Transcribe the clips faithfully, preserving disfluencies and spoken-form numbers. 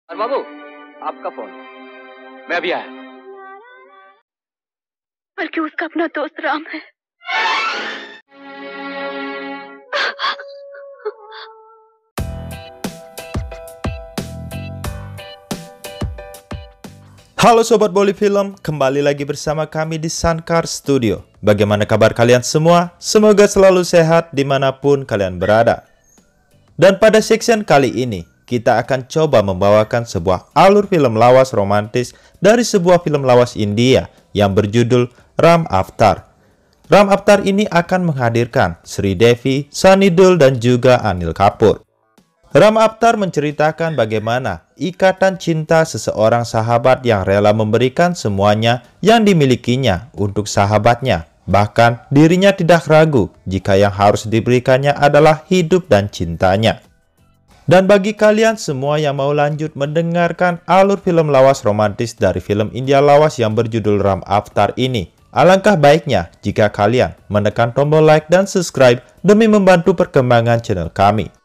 और बाबू, आपका फोन। मैं अभी आया। बल्कि उसका अपना दोस्त राम है। Halo Sobat Boli Film, kembali lagi bersama kami di Sankar Studio. Bagaimana kabar kalian semua? Semoga selalu sehat dimanapun kalian berada. Dan pada section kali ini, kita akan coba membawakan sebuah alur film lawas romantis dari sebuah film lawas India yang berjudul Ram Avatar. Ram Avatar ini akan menghadirkan Sri Devi, Sunny Deol, dan juga Anil Kapoor. Ram Avatar menceritakan bagaimana ikatan cinta seseorang sahabat yang rela memberikan semuanya yang dimilikinya untuk sahabatnya. Bahkan dirinya tidak ragu jika yang harus diberikannya adalah hidup dan cintanya. Dan bagi kalian semua yang mau lanjut mendengarkan alur film lawas romantis dari film India lawas yang berjudul Ram Avatar ini, alangkah baiknya jika kalian menekan tombol like dan subscribe demi membantu perkembangan channel kami.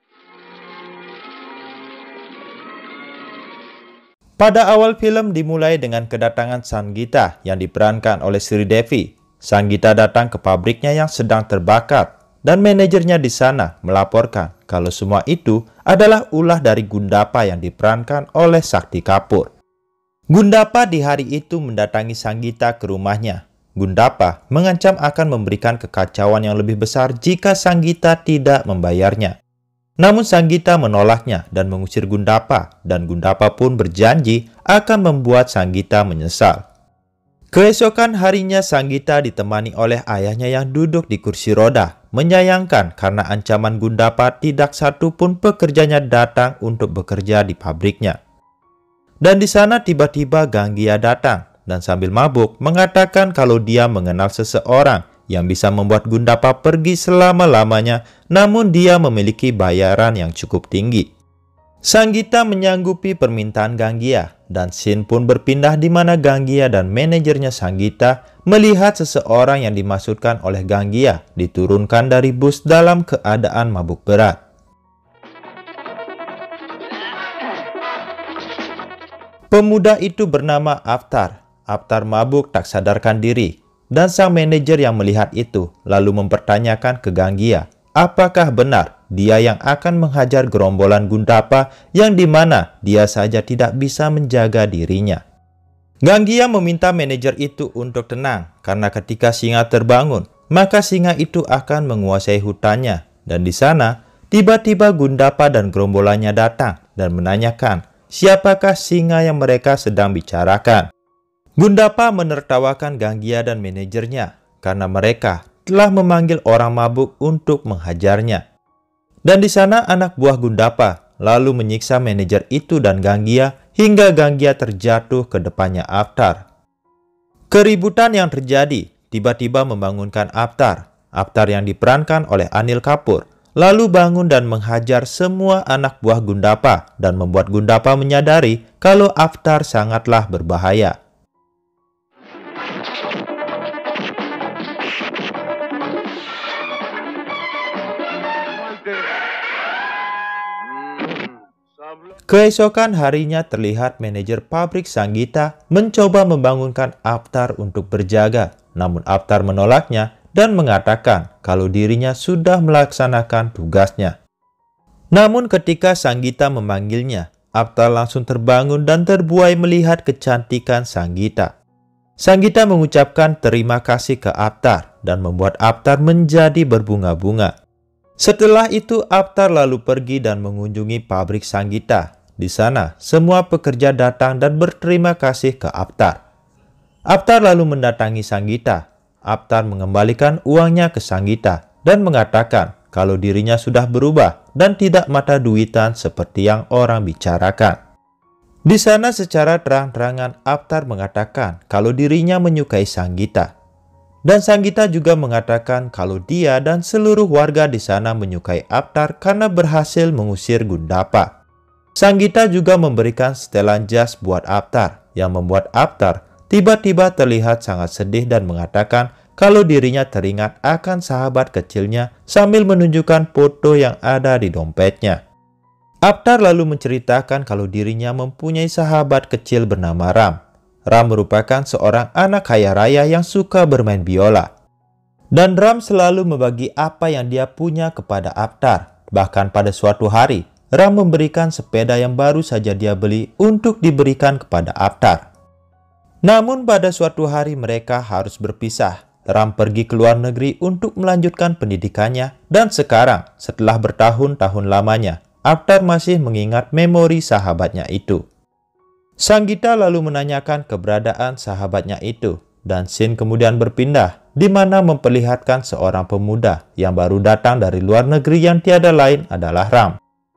Pada awal film dimulai dengan kedatangan Sangeeta yang diperankan oleh Sri Devi. Sangeeta datang ke pabriknya yang sedang terbakar dan manajernya di sana melaporkan kalau semua itu adalah ulah dari Gundapa yang diperankan oleh Shakti Kapoor. Gundapa di hari itu mendatangi Sangeeta ke rumahnya. Gundapa mengancam akan memberikan kekacauan yang lebih besar jika Sangeeta tidak membayarnya. Namun Sangeeta menolaknya dan mengusir Gundapa, dan Gundapa pun berjanji akan membuat Sangeeta menyesal. Keesokan harinya Sangeeta ditemani oleh ayahnya yang duduk di kursi roda, menyayangkan karena ancaman Gundapa tidak satu pun pekerjanya datang untuk bekerja di pabriknya. Dan di sana tiba-tiba Ganggia datang dan sambil mabuk mengatakan kalau dia mengenal seseorang yang bisa membuat Gundapa pergi selama-lamanya, namun dia memiliki bayaran yang cukup tinggi. Sangeeta menyanggupi permintaan Ganggia, dan scene pun berpindah di mana Ganggia dan manajernya Sangeeta melihat seseorang yang dimaksudkan oleh Ganggia diturunkan dari bus dalam keadaan mabuk berat. Pemuda itu bernama Avatar. Avatar mabuk tak sadarkan diri. Dan sang manajer yang melihat itu lalu mempertanyakan ke Ganggia, apakah benar dia yang akan menghajar gerombolan Gundapa yang dimana dia saja tidak bisa menjaga dirinya. Ganggia meminta manajer itu untuk tenang karena ketika singa terbangun, maka singa itu akan menguasai hutannya. Dan di sana, tiba-tiba Gundapa dan gerombolannya datang dan menanyakan siapakah singa yang mereka sedang bicarakan. Gundapa menertawakan Ganggia dan manajernya karena mereka telah memanggil orang mabuk untuk menghajarnya. Dan di sana anak buah Gundapa lalu menyiksa manajer itu dan Ganggia hingga Ganggia terjatuh ke depannya Avatar. Keributan yang terjadi tiba-tiba membangunkan Avatar. Avatar yang diperankan oleh Anil Kapoor lalu bangun dan menghajar semua anak buah Gundapa dan membuat Gundapa menyadari kalau Avatar sangatlah berbahaya. Keesokan harinya terlihat manajer pabrik Sangeeta mencoba membangunkan Avatar untuk berjaga. Namun Avatar menolaknya dan mengatakan kalau dirinya sudah melaksanakan tugasnya. Namun ketika Sangeeta memanggilnya, Avatar langsung terbangun dan terbuai melihat kecantikan Sangeeta. Sangeeta mengucapkan terima kasih ke Avatar dan membuat Avatar menjadi berbunga-bunga. Setelah itu Avatar lalu pergi dan mengunjungi pabrik Sangeeta. Di sana, semua pekerja datang dan berterima kasih ke Avatar. Avatar lalu mendatangi Sangeeta. Avatar mengembalikan uangnya ke Sangeeta dan mengatakan kalau dirinya sudah berubah dan tidak mata duitan seperti yang orang bicarakan. Di sana secara terang-terangan Avatar mengatakan kalau dirinya menyukai Sangeeta. Dan Sangeeta juga mengatakan kalau dia dan seluruh warga di sana menyukai Avatar karena berhasil mengusir Gundapa. Sangeeta juga memberikan setelan jas buat Avatar yang membuat Avatar tiba-tiba terlihat sangat sedih dan mengatakan kalau dirinya teringat akan sahabat kecilnya sambil menunjukkan foto yang ada di dompetnya. Aptar lalu menceritakan kalau dirinya mempunyai sahabat kecil bernama Ram. Ram merupakan seorang anak kaya raya yang suka bermain biola. Dan Ram selalu membagi apa yang dia punya kepada Aptar. Bahkan pada suatu hari, Ram memberikan sepeda yang baru saja dia beli untuk diberikan kepada Aptar. Namun pada suatu hari mereka harus berpisah. Ram pergi ke luar negeri untuk melanjutkan pendidikannya, dan sekarang setelah bertahun-tahun lamanya, Aptar masih mengingat memori sahabatnya itu. Sanggita lalu menanyakan keberadaan sahabatnya itu, dan scene kemudian berpindah, di mana memperlihatkan seorang pemuda yang baru datang dari luar negeri yang tiada lain adalah Ram.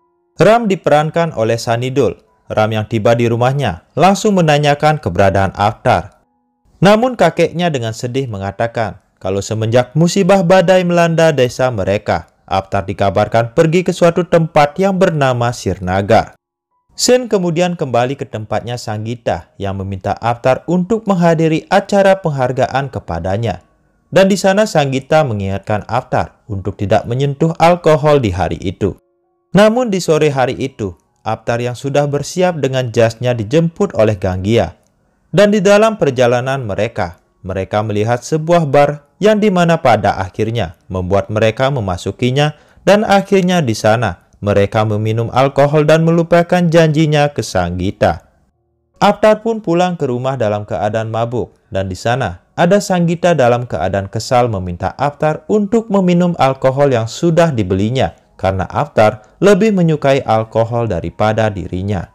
Ram diperankan oleh Sanidul. Ram yang tiba di rumahnya langsung menanyakan keberadaan Aptar. Namun kakeknya dengan sedih mengatakan kalau semenjak musibah badai melanda desa mereka, Aptar dikabarkan pergi ke suatu tempat yang bernama Sirnagar. Sen kemudian kembali ke tempatnya Sanggita yang meminta Aptar untuk menghadiri acara penghargaan kepadanya. Dan di sana Sanggita mengingatkan Aptar untuk tidak menyentuh alkohol di hari itu. Namun di sore hari itu, Aptar yang sudah bersiap dengan jasnya dijemput oleh Ganggia. Dan di dalam perjalanan mereka, mereka melihat sebuah bar yang dimana pada akhirnya membuat mereka memasukinya, dan akhirnya di sana mereka meminum alkohol dan melupakan janjinya ke Sanggita. Aptar pun pulang ke rumah dalam keadaan mabuk, dan di sana ada Sanggita dalam keadaan kesal meminta Aptar untuk meminum alkohol yang sudah dibelinya karena Aptar lebih menyukai alkohol daripada dirinya.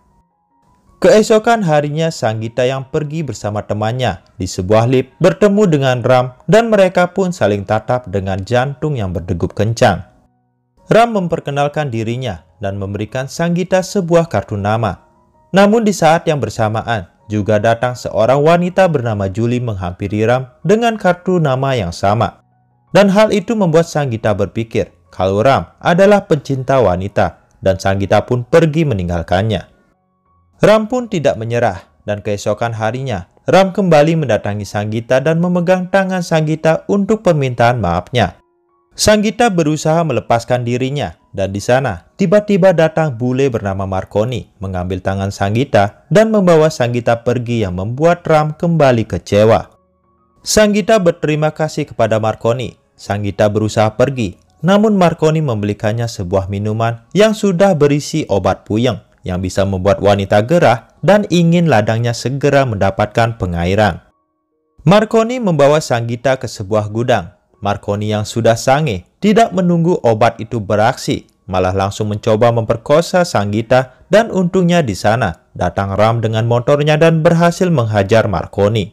Keesokan harinya Sanggita yang pergi bersama temannya di sebuah lift bertemu dengan Ram, dan mereka pun saling tatap dengan jantung yang berdegup kencang. Ram memperkenalkan dirinya dan memberikan Sanggita sebuah kartu nama. Namun di saat yang bersamaan juga datang seorang wanita bernama Juli menghampiri Ram dengan kartu nama yang sama. Dan hal itu membuat Sanggita berpikir kalau Ram adalah pencinta wanita, dan Sanggita pun pergi meninggalkannya. Ram pun tidak menyerah, dan keesokan harinya Ram kembali mendatangi Sanggita dan memegang tangan Sanggita untuk permintaan maafnya. Sanggita berusaha melepaskan dirinya, dan di sana tiba-tiba datang bule bernama Marconi mengambil tangan Sanggita dan membawa Sanggita pergi yang membuat Ram kembali kecewa. Sanggita berterima kasih kepada Marconi. Sanggita berusaha pergi, namun Marconi membelikannya sebuah minuman yang sudah berisi obat puyeng yang bisa membuat wanita gerah dan ingin ladangnya segera mendapatkan pengairan. Marconi membawa Sanggita ke sebuah gudang. Marconi yang sudah sange tidak menunggu obat itu beraksi, malah langsung mencoba memperkosa Sanggita, dan untungnya di sana datang Ram dengan motornya dan berhasil menghajar Marconi.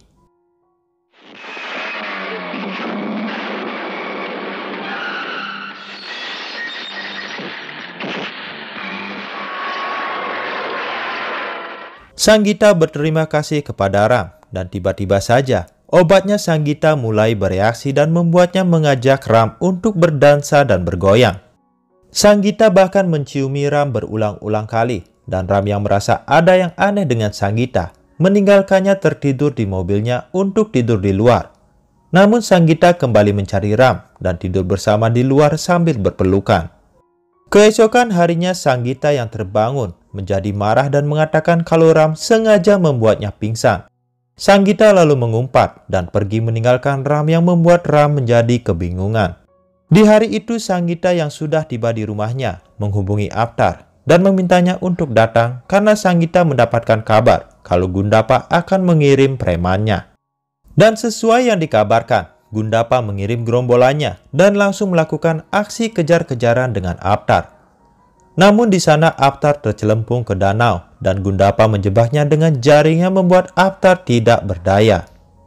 Sanggita berterima kasih kepada Ram, dan tiba-tiba saja obatnya Sanggita mulai bereaksi dan membuatnya mengajak Ram untuk berdansa dan bergoyang. Sanggita bahkan menciumi Ram berulang-ulang kali, dan Ram yang merasa ada yang aneh dengan Sanggita meninggalkannya tertidur di mobilnya untuk tidur di luar. Namun Sanggita kembali mencari Ram dan tidur bersama di luar sambil berpelukan. Keesokan harinya Sanggita yang terbangun menjadi marah dan mengatakan kalau Ram sengaja membuatnya pingsan. Sanggita lalu mengumpat dan pergi meninggalkan Ram yang membuat Ram menjadi kebingungan. Di hari itu Sanggita yang sudah tiba di rumahnya menghubungi Aptar dan memintanya untuk datang karena Sanggita mendapatkan kabar kalau Gundapa akan mengirim premannya. Dan sesuai yang dikabarkan, Gundapa mengirim gerombolannya dan langsung melakukan aksi kejar-kejaran dengan Aptar. Namun di sana Aptar tercelempung ke danau dan Gundapa menjebaknya dengan jaring yang membuat Aptar tidak berdaya.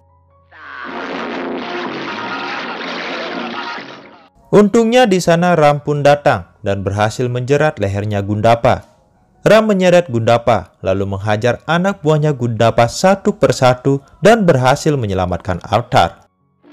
Untungnya di sana Ram pun datang dan berhasil menjerat lehernya Gundapa. Ram menyeret Gundapa lalu menghajar anak buahnya Gundapa satu persatu dan berhasil menyelamatkan Aptar.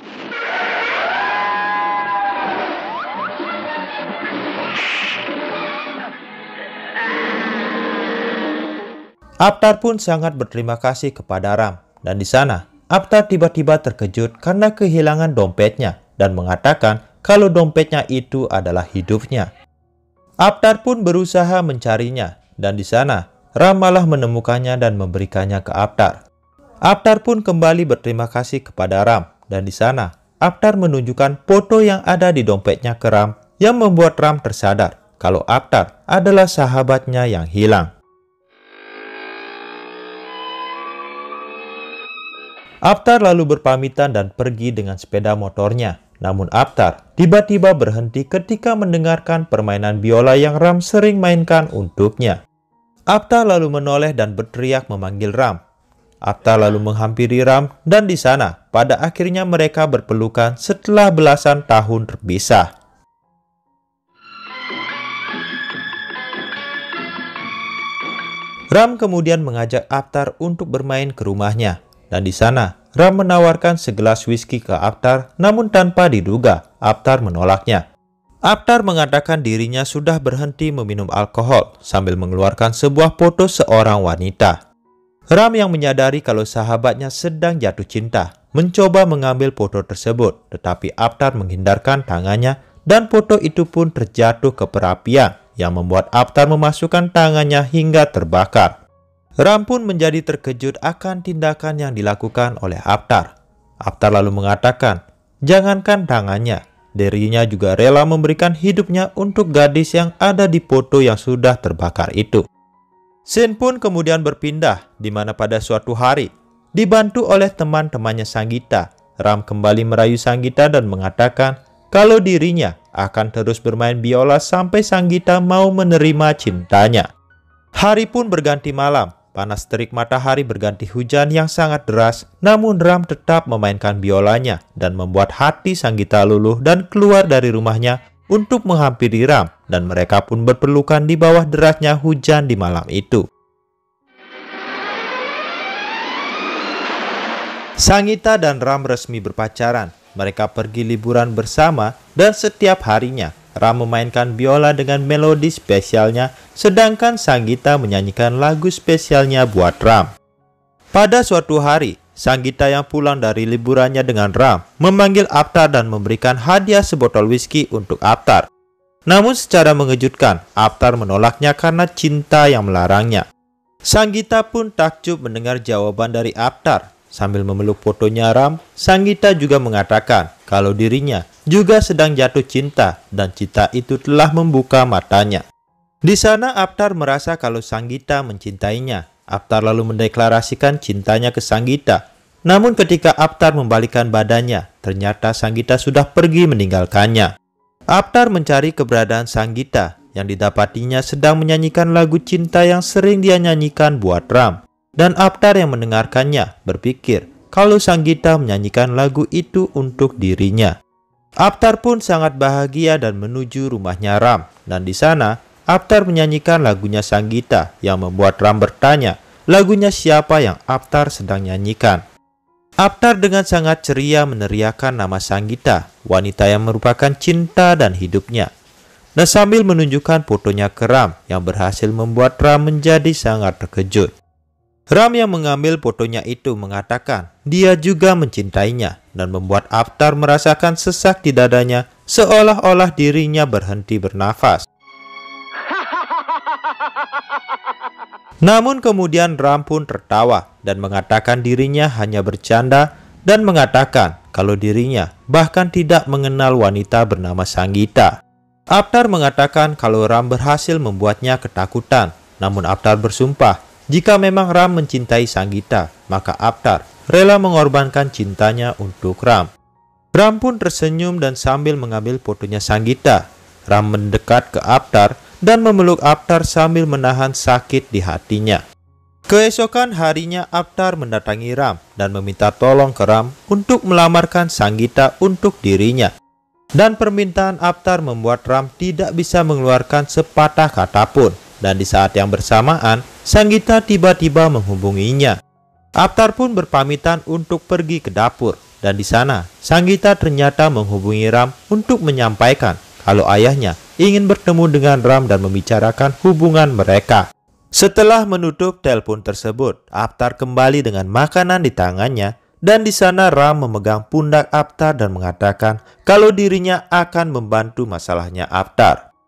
Aptar pun sangat berterima kasih kepada Ram, dan di sana Aptar tiba-tiba terkejut karena kehilangan dompetnya dan mengatakan kalau dompetnya itu adalah hidupnya. Aptar pun berusaha mencarinya, dan di sana Ram malah menemukannya dan memberikannya ke Aptar. Aptar pun kembali berterima kasih kepada Ram, dan di sana Aptar menunjukkan foto yang ada di dompetnya ke Ram yang membuat Ram tersadar kalau Aptar adalah sahabatnya yang hilang. Aptar lalu berpamitan dan pergi dengan sepeda motornya. Namun Aptar tiba-tiba berhenti ketika mendengarkan permainan biola yang Ram sering mainkan untuknya. Aptar lalu menoleh dan berteriak memanggil Ram. Aptar lalu menghampiri Ram dan di sana pada akhirnya mereka berpelukan setelah belasan tahun terpisah. Ram kemudian mengajak Aptar untuk bermain ke rumahnya. Dan di sana, Ram menawarkan segelas whisky ke Aptar, namun tanpa diduga, Aptar menolaknya. Aptar mengatakan dirinya sudah berhenti meminum alkohol sambil mengeluarkan sebuah foto seorang wanita. Ram yang menyadari kalau sahabatnya sedang jatuh cinta, mencoba mengambil foto tersebut, tetapi Aptar menghindarkan tangannya dan foto itu pun terjatuh ke perapian yang membuat Aptar memasukkan tangannya hingga terbakar. Ram pun menjadi terkejut akan tindakan yang dilakukan oleh Aptar. Aptar lalu mengatakan, jangankan tangannya, dirinya juga rela memberikan hidupnya untuk gadis yang ada di foto yang sudah terbakar itu. Scene pun kemudian berpindah, di mana pada suatu hari, dibantu oleh teman-temannya Sanggita, Ram kembali merayu Sanggita dan mengatakan kalau dirinya akan terus bermain biola sampai Sanggita mau menerima cintanya. Hari pun berganti malam. Panas terik matahari berganti hujan yang sangat deras, namun Ram tetap memainkan biolanya dan membuat hati Sanggita luluh dan keluar dari rumahnya untuk menghampiri Ram, dan mereka pun berpelukan di bawah derasnya hujan di malam itu. Sanggita dan Ram resmi berpacaran. Mereka pergi liburan bersama dan setiap harinya Ram memainkan biola dengan melodi spesialnya, sedangkan Sanggita menyanyikan lagu spesialnya buat Ram. Pada suatu hari, Sanggita yang pulang dari liburannya dengan Ram memanggil Aptar dan memberikan hadiah sebotol whisky untuk Aptar. Namun secara mengejutkan, Aptar menolaknya karena cinta yang melarangnya. Sanggita pun takjub mendengar jawaban dari Aptar. Sambil memeluk fotonya Ram, Sanggita juga mengatakan kalau dirinya juga sedang jatuh cinta dan cinta itu telah membuka matanya. Di sana Aptar merasa kalau Sanggita mencintainya. Aptar lalu mendeklarasikan cintanya ke Sanggita. Namun ketika Aptar membalikkan badannya, ternyata Sanggita sudah pergi meninggalkannya. Aptar mencari keberadaan Sanggita yang didapatinya sedang menyanyikan lagu cinta yang sering dia nyanyikan buat Ram. Dan Aptar yang mendengarkannya berpikir kalau Sanggita menyanyikan lagu itu untuk dirinya. Aptar pun sangat bahagia dan menuju rumahnya Ram. Dan di sana, Aptar menyanyikan lagunya Sanggita yang membuat Ram bertanya, lagunya siapa yang Aptar sedang nyanyikan. Aptar dengan sangat ceria meneriakkan nama Sanggita, wanita yang merupakan cinta dan hidupnya. Dan sambil menunjukkan fotonya ke Ram yang berhasil membuat Ram menjadi sangat terkejut. Ram yang mengambil fotonya itu mengatakan dia juga mencintainya dan membuat Aptar merasakan sesak di dadanya seolah-olah dirinya berhenti bernafas. Namun kemudian Ram pun tertawa dan mengatakan dirinya hanya bercanda dan mengatakan kalau dirinya bahkan tidak mengenal wanita bernama Sanggita. Aptar mengatakan kalau Ram berhasil membuatnya ketakutan, namun Aptar bersumpah jika memang Ram mencintai Sanggita, maka Aptar rela mengorbankan cintanya untuk Ram. Ram pun tersenyum dan sambil mengambil fotonya Sanggita. Ram mendekat ke Aptar dan memeluk Aptar sambil menahan sakit di hatinya. Keesokan harinya Aptar mendatangi Ram dan meminta tolong ke Ram untuk melamarkan Sanggita untuk dirinya. Dan permintaan Aptar membuat Ram tidak bisa mengeluarkan sepatah kata pun. Dan di saat yang bersamaan, Sanggita tiba-tiba menghubunginya. Aptar pun berpamitan untuk pergi ke dapur. Dan di sana, Sanggita ternyata menghubungi Ram untuk menyampaikan kalau ayahnya ingin bertemu dengan Ram dan membicarakan hubungan mereka. Setelah menutup telepon tersebut, Aptar kembali dengan makanan di tangannya. Dan di sana Ram memegang pundak Aptar dan mengatakan kalau dirinya akan membantu masalahnya Aptar.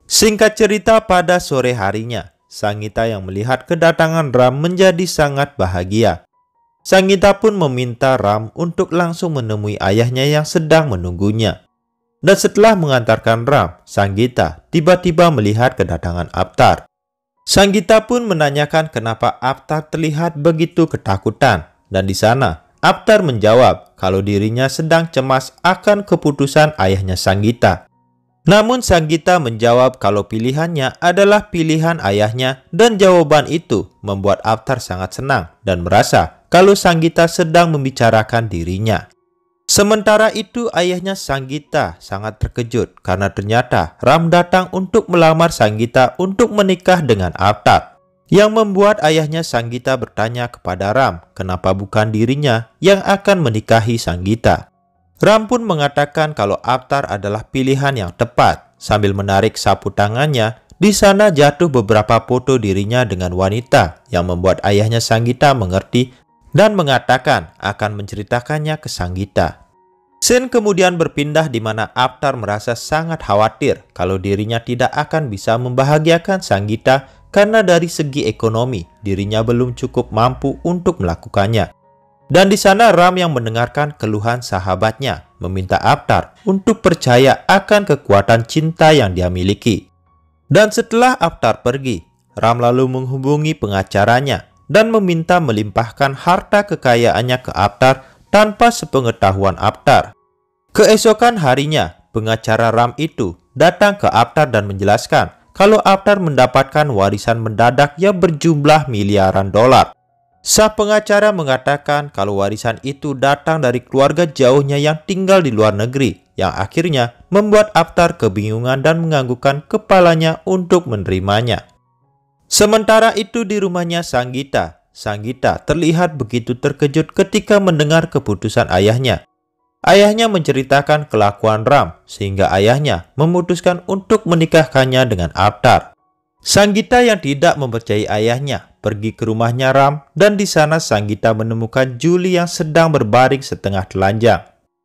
Singkat cerita, pada sore harinya, Sanggita yang melihat kedatangan Ram menjadi sangat bahagia. Sanggita pun meminta Ram untuk langsung menemui ayahnya yang sedang menunggunya. Dan setelah mengantarkan Ram, Sanggita tiba-tiba melihat kedatangan Aptar. Sanggita pun menanyakan kenapa Aptar terlihat begitu ketakutan. Dan di sana, Aptar menjawab kalau dirinya sedang cemas akan keputusan ayahnya Sanggita. Namun Sanggita menjawab kalau pilihannya adalah pilihan ayahnya, dan jawaban itu membuat Aptar sangat senang dan merasa kalau Sanggita sedang membicarakan dirinya. Sementara itu ayahnya Sanggita sangat terkejut karena ternyata Ram datang untuk melamar Sanggita untuk menikah dengan Aptar, yang membuat ayahnya Sanggita bertanya kepada Ram kenapa bukan dirinya yang akan menikahi Sanggita. Ram pun mengatakan kalau Aptar adalah pilihan yang tepat. Sambil menarik sapu tangannya, di sana jatuh beberapa foto dirinya dengan wanita yang membuat ayahnya Sanggita mengerti dan mengatakan akan menceritakannya ke Sanggita. Scene kemudian berpindah di mana Aptar merasa sangat khawatir kalau dirinya tidak akan bisa membahagiakan Sanggita karena dari segi ekonomi dirinya belum cukup mampu untuk melakukannya. Dan di sana Ram yang mendengarkan keluhan sahabatnya meminta Aptar untuk percaya akan kekuatan cinta yang dia miliki. Dan setelah Aptar pergi, Ram lalu menghubungi pengacaranya dan meminta melimpahkan harta kekayaannya ke Aptar tanpa sepengetahuan Aptar. Keesokan harinya, pengacara Ram itu datang ke Aptar dan menjelaskan kalau Aptar mendapatkan warisan mendadak yang berjumlah miliaran dolar. Sang pengacara mengatakan kalau warisan itu datang dari keluarga jauhnya yang tinggal di luar negeri, yang akhirnya membuat Aptar kebingungan dan menganggukkan kepalanya untuk menerimanya. Sementara itu di rumahnya Sanggita, Sanggita terlihat begitu terkejut ketika mendengar keputusan ayahnya. Ayahnya menceritakan kelakuan Ram sehingga ayahnya memutuskan untuk menikahkannya dengan Aptar. Sanggita yang tidak mempercayai ayahnya pergi ke rumahnya Ram, dan di sana Sanggita menemukan Julie yang sedang berbaring setengah telanjang.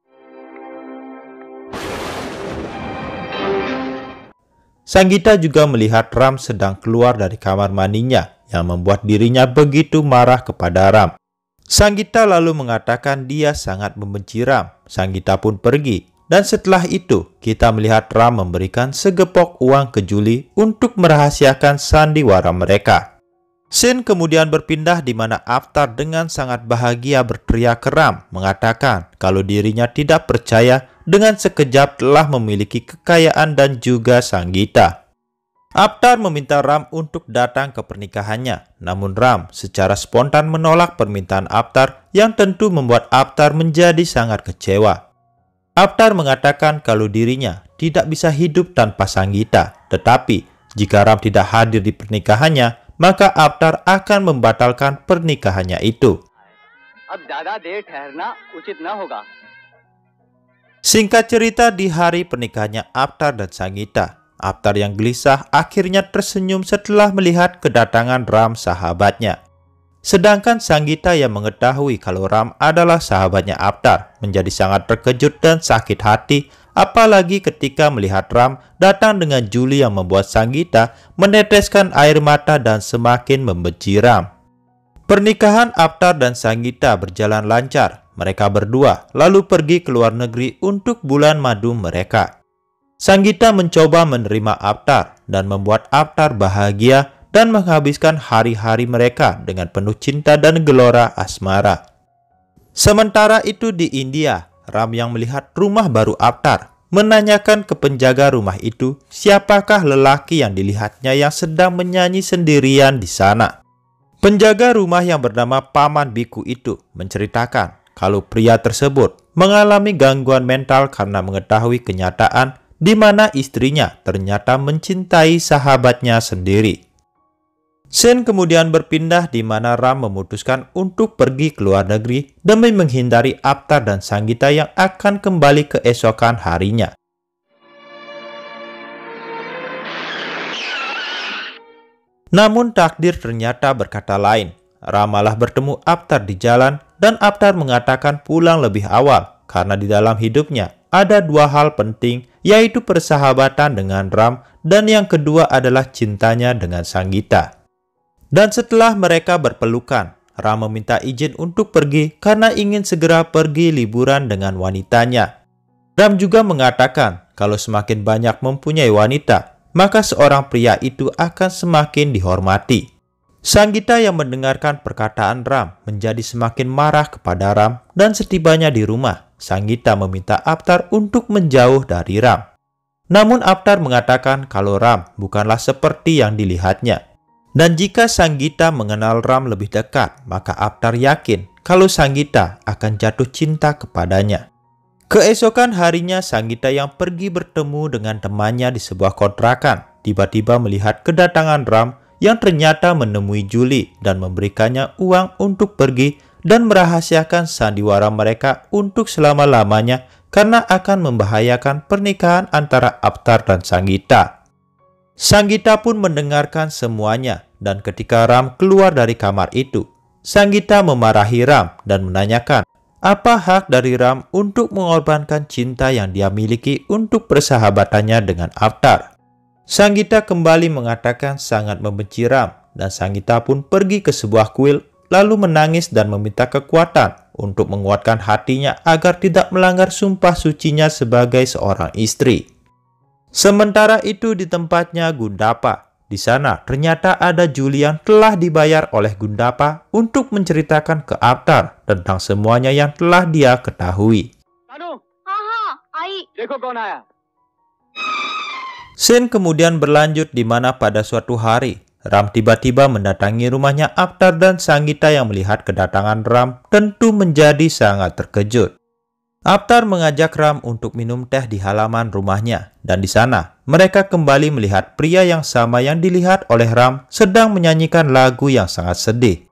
Sanggita juga melihat Ram sedang keluar dari kamar mandinya yang membuat dirinya begitu marah kepada Ram. Sanggita lalu mengatakan dia sangat membenci Ram. Sanggita pun pergi. Dan setelah itu, kita melihat Ram memberikan segepok uang ke Julie untuk merahasiakan sandiwara mereka. Scene kemudian berpindah di mana Aptar dengan sangat bahagia berteriak ke Ram, mengatakan kalau dirinya tidak percaya dengan sekejap telah memiliki kekayaan dan juga Sanggita. Aptar meminta Ram untuk datang ke pernikahannya, namun Ram secara spontan menolak permintaan Aptar yang tentu membuat Aptar menjadi sangat kecewa. Aptar mengatakan kalau dirinya tidak bisa hidup tanpa Sanggita, tetapi jika Ram tidak hadir di pernikahannya, maka Aptar akan membatalkan pernikahannya itu. Singkat cerita, di hari pernikahannya Aptar dan Sanggita, Aptar yang gelisah akhirnya tersenyum setelah melihat kedatangan Ram sahabatnya. Sedangkan Sanggita yang mengetahui kalau Ram adalah sahabatnya Aptar menjadi sangat terkejut dan sakit hati, apalagi ketika melihat Ram datang dengan Julie yang membuat Sanggita meneteskan air mata dan semakin membenci Ram. Pernikahan Aptar dan Sanggita berjalan lancar. Mereka berdua lalu pergi ke luar negeri untuk bulan madu mereka. Sanggita mencoba menerima Aptar dan membuat Aptar bahagia dan menghabiskan hari-hari mereka dengan penuh cinta dan gelora asmara. Sementara itu di India, Ram yang melihat rumah baru Aptar menanyakan ke penjaga rumah itu siapakah lelaki yang dilihatnya yang sedang menyanyi sendirian di sana. Penjaga rumah yang bernama Paman Biku itu menceritakan kalau pria tersebut mengalami gangguan mental karena mengetahui kenyataan di mana istrinya ternyata mencintai sahabatnya sendiri. Scene kemudian berpindah di mana Ram memutuskan untuk pergi ke luar negeri demi menghindari Aptar dan Sanggita yang akan kembali keesokan harinya. Namun takdir ternyata berkata lain. Ram malah bertemu Aptar di jalan dan Aptar mengatakan pulang lebih awal karena di dalam hidupnya ada dua hal penting, yaitu persahabatan dengan Ram dan yang kedua adalah cintanya dengan Sanggita. Dan setelah mereka berpelukan, Ram meminta izin untuk pergi karena ingin segera pergi liburan dengan wanitanya. Ram juga mengatakan kalau semakin banyak mempunyai wanita, maka seorang pria itu akan semakin dihormati. Sanggita yang mendengarkan perkataan Ram menjadi semakin marah kepada Ram dan setibanya di rumah, Sanggita meminta Aptar untuk menjauh dari Ram. Namun Aptar mengatakan kalau Ram bukanlah seperti yang dilihatnya. Dan jika Sanggita mengenal Ram lebih dekat, maka Aptar yakin kalau Sanggita akan jatuh cinta kepadanya. Keesokan harinya Sanggita yang pergi bertemu dengan temannya di sebuah kontrakan, tiba-tiba melihat kedatangan Ram yang ternyata menemui Julie dan memberikannya uang untuk pergi dan merahasiakan sandiwara mereka untuk selama-lamanya karena akan membahayakan pernikahan antara Aptar dan Sanggita. Sanggita pun mendengarkan semuanya dan ketika Ram keluar dari kamar itu, Sanggita memarahi Ram dan menanyakan apa hak dari Ram untuk mengorbankan cinta yang dia miliki untuk persahabatannya dengan Aptar. Sanggita kembali mengatakan sangat membenci Ram dan Sanggita pun pergi ke sebuah kuil lalu menangis dan meminta kekuatan untuk menguatkan hatinya agar tidak melanggar sumpah sucinya sebagai seorang istri. Sementara itu di tempatnya Gundapa, di sana ternyata ada Julie yang telah dibayar oleh Gundapa untuk menceritakan ke Aptar tentang semuanya yang telah dia ketahui. कानू, हाँ हाँ आई। देखो कौन आया। Scene kemudian berlanjut di mana pada suatu hari, Ram tiba-tiba mendatangi rumahnya Aptar dan Sanggita yang melihat kedatangan Ram tentu menjadi sangat terkejut. Aptar mengajak Ram untuk minum teh di halaman rumahnya dan di sana mereka kembali melihat pria yang sama yang dilihat oleh Ram sedang menyanyikan lagu yang sangat sedih.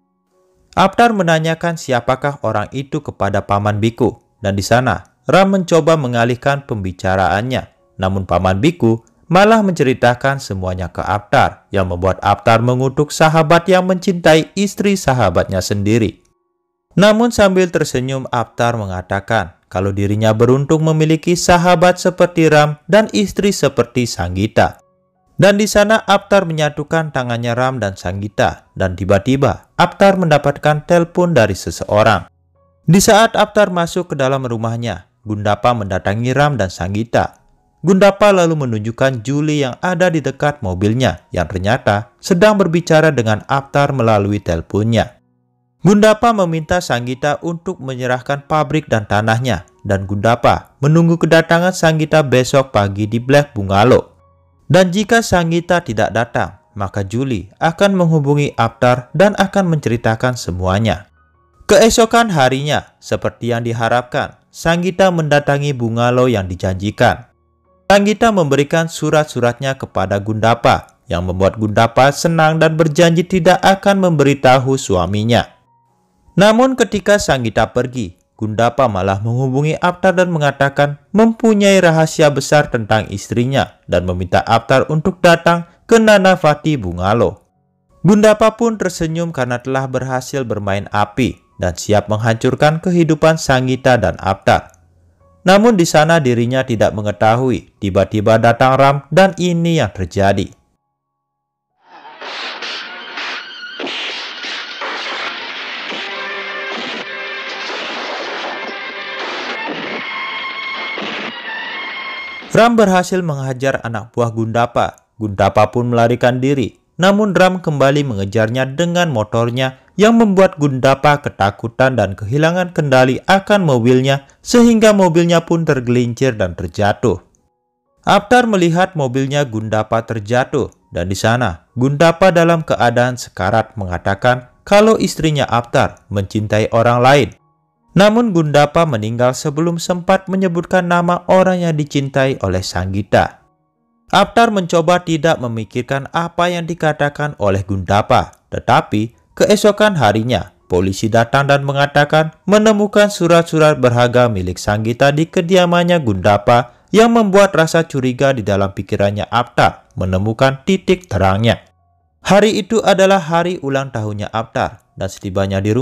Aptar menanyakan siapakah orang itu kepada Paman Biku dan di sana Ram mencoba mengalihkan pembicaraannya. Namun Paman Biku malah menceritakan semuanya ke Aptar yang membuat Aptar mengutuk sahabat yang mencintai istri sahabatnya sendiri. Namun sambil tersenyum Aptar mengatakan kalau dirinya beruntung memiliki sahabat seperti Ram dan istri seperti Sanggita. Dan di sana Aptar menyatukan tangannya Ram dan Sanggita dan tiba-tiba Aptar mendapatkan telepon dari seseorang. Di saat Aptar masuk ke dalam rumahnya, Gundapa mendatangi Ram dan Sanggita. Gundapa lalu menunjukkan Julie yang ada di dekat mobilnya yang ternyata sedang berbicara dengan Aptar melalui teleponnya. Gundapa meminta Sanggita untuk menyerahkan pabrik dan tanahnya dan Gundapa menunggu kedatangan Sanggita besok pagi di Black Bungalow. Dan jika Sanggita tidak datang, maka Julie akan menghubungi Aptar dan akan menceritakan semuanya. Keesokan harinya, seperti yang diharapkan, Sanggita mendatangi bungalow yang dijanjikan. Sanggita memberikan surat-suratnya kepada Gundapa yang membuat Gundapa senang dan berjanji tidak akan memberitahu suaminya. Namun ketika Sanggita pergi, Gundapa malah menghubungi Aptar dan mengatakan mempunyai rahasia besar tentang istrinya dan meminta Aptar untuk datang ke Nanavati Bungalow. Gundapa pun tersenyum karena telah berhasil bermain api dan siap menghancurkan kehidupan Sanggita dan Aptar. Namun di sana dirinya tidak mengetahui, tiba-tiba datang Ram dan ini yang terjadi. Ram berhasil menghajar anak buah Gundapa. Gundapa pun melarikan diri. Namun Ram kembali mengejarnya dengan motornya yang membuat Gundapa ketakutan dan kehilangan kendali akan mobilnya sehingga mobilnya pun tergelincir dan terjatuh. Aptar melihat mobilnya Gundapa terjatuh dan di sana Gundapa dalam keadaan sekarat mengatakan kalau istrinya Aptar mencintai orang lain. Namun Gundapa meninggal sebelum sempat menyebutkan nama orang yang dicintai oleh Sanggita. Aptar mencoba tidak memikirkan apa yang dikatakan oleh Gundapa, tetapi keesokan harinya polisi datang dan mengatakan menemukan surat-surat berharga milik Sanggita di kediamannya Gundapa yang membuat rasa curiga di dalam pikirannya Aptar menemukan titik terangnya. Hari itu adalah hari ulang tahunnya Aptar dan setibanya di rumah,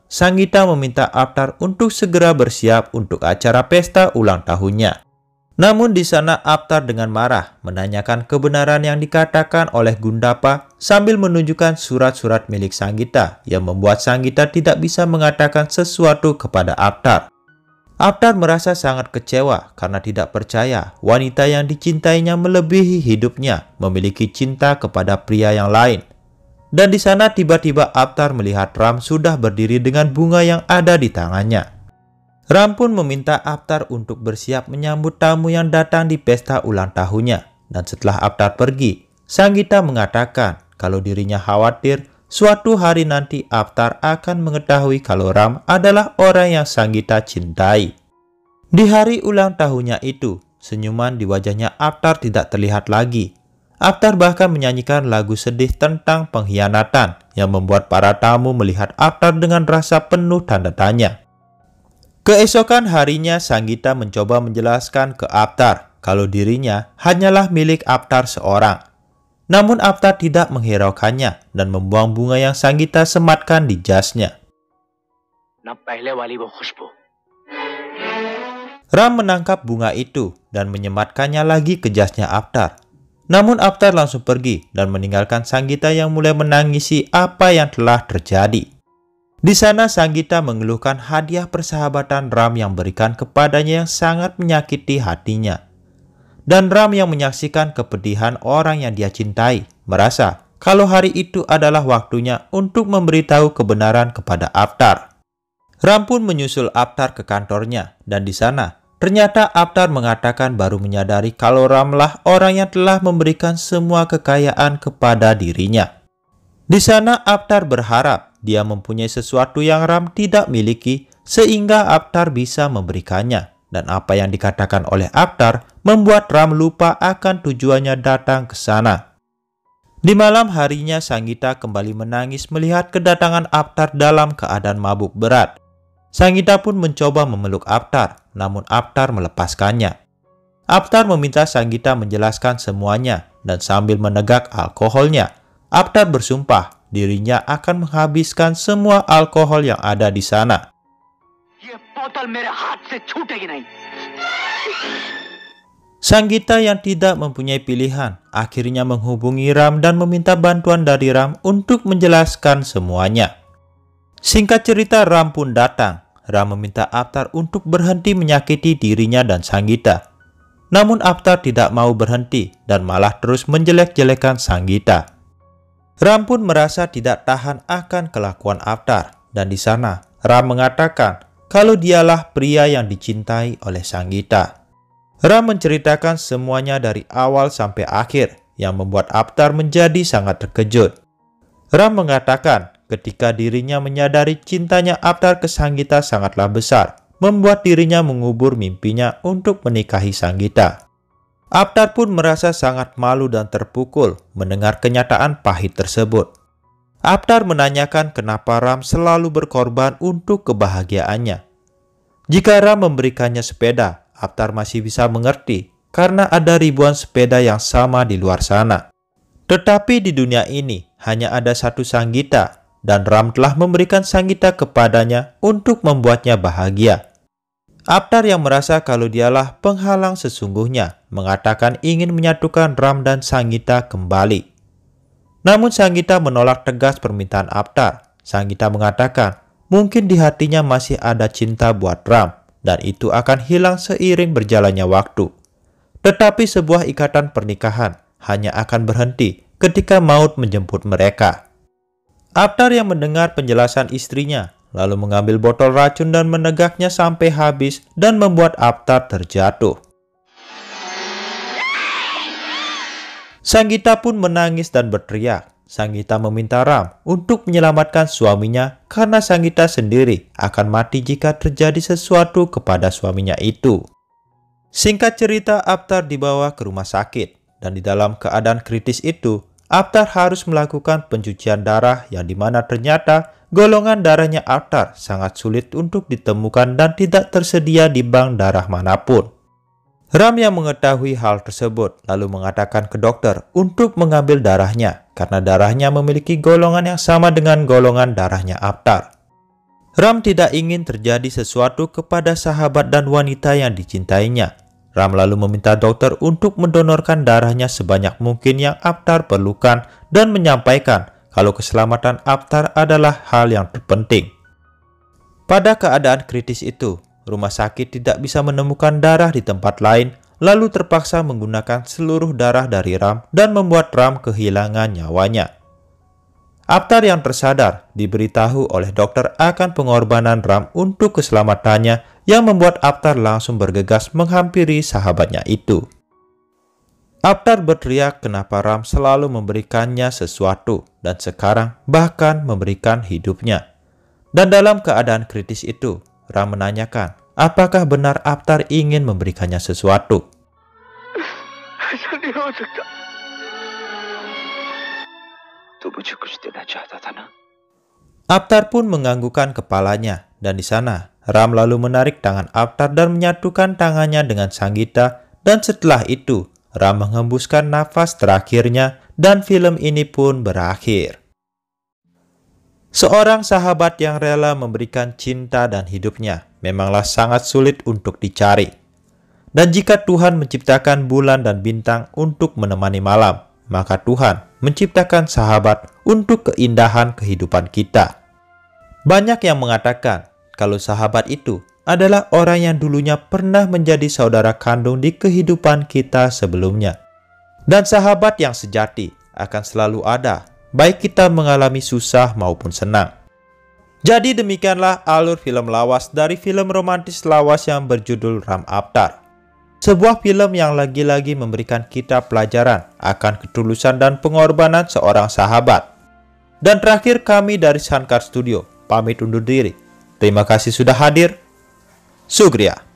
Sanggita meminta Aptar untuk segera bersiap untuk acara pesta ulang tahunnya. Namun di sana Aptar dengan marah menanyakan kebenaran yang dikatakan oleh Gundapa sambil menunjukkan surat-surat milik Sanggita yang membuat Sanggita tidak bisa mengatakan sesuatu kepada Aptar. Aptar merasa sangat kecewa karena tidak percaya wanita yang dicintainya melebihi hidupnya memiliki cinta kepada pria yang lain. Dan di sana tiba-tiba Aptar melihat Ram sudah berdiri dengan bunga yang ada di tangannya. Ram pun meminta Aptar untuk bersiap menyambut tamu yang datang di pesta ulang tahunnya. Dan setelah Aptar pergi, Sanggita mengatakan kalau dirinya khawatir suatu hari nanti Aptar akan mengetahui kalau Ram adalah orang yang Sanggita cintai. Di hari ulang tahunnya itu, senyuman di wajahnya Aptar tidak terlihat lagi. Aptar bahkan menyanyikan lagu sedih tentang pengkhianatan yang membuat para tamu melihat Aptar dengan rasa penuh tanda tanya. Keesokan harinya Sanggita mencoba menjelaskan ke Aptar kalau dirinya hanyalah milik Aptar seorang. Namun Aptar tidak menghiraukannya dan membuang bunga yang Sanggita sematkan di jasnya. Ram menangkap bunga itu dan menyematkannya lagi ke jasnya Aptar. Namun Aptar langsung pergi dan meninggalkan Sanggita yang mulai menangisi apa yang telah terjadi. Di sana Sanggita mengeluhkan hadiah persahabatan Ram yang berikan kepadanya yang sangat menyakiti hatinya. Dan Ram yang menyaksikan kepedihan orang yang dia cintai, merasa kalau hari itu adalah waktunya untuk memberitahu kebenaran kepada Aptar. Ram pun menyusul Aptar ke kantornya, dan di sana ternyata Aptar mengatakan baru menyadari kalau Ramlah orang yang telah memberikan semua kekayaan kepada dirinya. Di sana Aptar berharap dia mempunyai sesuatu yang Ram tidak miliki sehingga Aptar bisa memberikannya. Dan apa yang dikatakan oleh Aptar membuat Ram lupa akan tujuannya datang ke sana. Di malam harinya Sanggita kembali menangis melihat kedatangan Aptar dalam keadaan mabuk berat. Sanggita pun mencoba memeluk Aptar, namun Aptar melepaskannya. Aptar meminta Sanggita menjelaskan semuanya dan sambil menegak alkoholnya, Aptar bersumpah dirinya akan menghabiskan semua alkohol yang ada di sana. Sanggita yang tidak mempunyai pilihan akhirnya menghubungi Ram dan meminta bantuan dari Ram untuk menjelaskan semuanya. Singkat cerita, Ram pun datang. Ram meminta Aptar untuk berhenti menyakiti dirinya dan Sanggita. Namun Aptar tidak mau berhenti dan malah terus menjelek-jelekan Sanggita. Ram pun merasa tidak tahan akan kelakuan Aptar, dan di sana Ram mengatakan kalau dialah pria yang dicintai oleh Sanggita. Ram menceritakan semuanya dari awal sampai akhir yang membuat Aptar menjadi sangat terkejut. Ram mengatakan ketika dirinya menyadari cintanya Aptar ke Sanggita sangatlah besar, membuat dirinya mengubur mimpinya untuk menikahi Sanggita. Aptar pun merasa sangat malu dan terpukul mendengar kenyataan pahit tersebut. Aptar menanyakan kenapa Ram selalu berkorban untuk kebahagiaannya. Jika Ram memberikannya sepeda, Aptar masih bisa mengerti karena ada ribuan sepeda yang sama di luar sana. Tetapi di dunia ini hanya ada satu Sanggita dan Ram telah memberikan Sanggita kepadanya untuk membuatnya bahagia. Aptar yang merasa kalau dialah penghalang sesungguhnya mengatakan ingin menyatukan Ram dan Sanggita kembali. Namun Sanggita menolak tegas permintaan Aptar. Sanggita mengatakan mungkin di hatinya masih ada cinta buat Ram dan itu akan hilang seiring berjalannya waktu. Tetapi sebuah ikatan pernikahan hanya akan berhenti ketika maut menjemput mereka. Aptar yang mendengar penjelasan istrinya lalu mengambil botol racun dan menegaknya sampai habis dan membuat Aptar terjatuh. Sanggita pun menangis dan berteriak. Sanggita meminta Ram untuk menyelamatkan suaminya karena Sanggita sendiri akan mati jika terjadi sesuatu kepada suaminya itu. Singkat cerita, Aptar dibawa ke rumah sakit dan di dalam keadaan kritis itu, Aptar harus melakukan pencucian darah yang dimana ternyata golongan darahnya Aptar sangat sulit untuk ditemukan dan tidak tersedia di bank darah manapun. Ram yang mengetahui hal tersebut lalu mengatakan ke dokter untuk mengambil darahnya karena darahnya memiliki golongan yang sama dengan golongan darahnya Aptar. Ram tidak ingin terjadi sesuatu kepada sahabat dan wanita yang dicintainya. Ram lalu meminta dokter untuk mendonorkan darahnya sebanyak mungkin yang Aptar perlukan dan menyampaikan kalau keselamatan Aptar adalah hal yang terpenting. Pada keadaan kritis itu, rumah sakit tidak bisa menemukan darah di tempat lain, lalu terpaksa menggunakan seluruh darah dari Ram dan membuat Ram kehilangan nyawanya. Aptar yang tersadar diberitahu oleh dokter akan pengorbanan Ram untuk keselamatannya yang membuat Aptar langsung bergegas menghampiri sahabatnya itu. Aptar berteriak kenapa Ram selalu memberikannya sesuatu dan sekarang bahkan memberikan hidupnya. Dan dalam keadaan kritis itu, Ram menanyakan apakah benar Aptar ingin memberikannya sesuatu. Aptar pun menganggukkan kepalanya dan di sana Ram lalu menarik tangan Aptar dan menyatukan tangannya dengan Sanggita dan setelah itu Ram menghembuskan nafas terakhirnya dan film ini pun berakhir. Seorang sahabat yang rela memberikan cinta dan hidupnya memanglah sangat sulit untuk dicari. Dan jika Tuhan menciptakan bulan dan bintang untuk menemani malam, maka Tuhan menciptakan sahabat untuk keindahan kehidupan kita. Banyak yang mengatakan kalau sahabat itu adalah orang yang dulunya pernah menjadi saudara kandung di kehidupan kita sebelumnya. Dan sahabat yang sejati akan selalu ada, baik kita mengalami susah maupun senang. Jadi demikianlah alur film lawas dari film romantis lawas yang berjudul Ram Aptar. Sebuah film yang lagi-lagi memberikan kita pelajaran akan ketulusan dan pengorbanan seorang sahabat. Dan terakhir kami dari Sankar Studio pamit undur diri. Terima kasih sudah hadir. Sugriya.